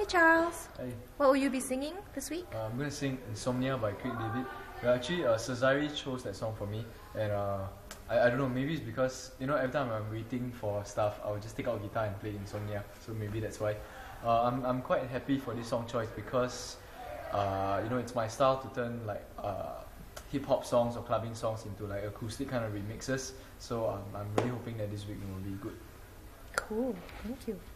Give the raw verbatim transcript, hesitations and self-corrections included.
Hey Charles. Hey. What will you be singing this week? Uh, I'm going to sing Insomnia by Craig David. Yeah, actually, uh, Cesare chose that song for me, and uh, I, I don't know, maybe it's because, you know, every time I'm waiting for stuff, I'll just take out guitar and play Insomnia, so maybe that's why. Uh, I'm, I'm quite happy for this song choice because, uh, you know, it's my style to turn like uh, hip-hop songs or clubbing songs into like acoustic kind of remixes, so um, I'm really hoping that this week will be good. Cool, thank you.